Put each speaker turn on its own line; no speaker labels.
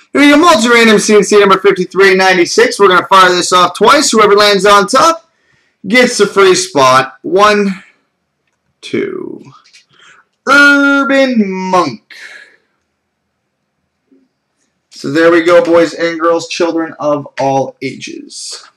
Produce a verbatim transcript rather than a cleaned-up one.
Here we go, multi-random C and C number fifty-three ninety-six. We're going to fire this off twice. Whoever lands on top gets the free spot. One, two. Urban Monk. So there we go, boys and girls, children of all ages.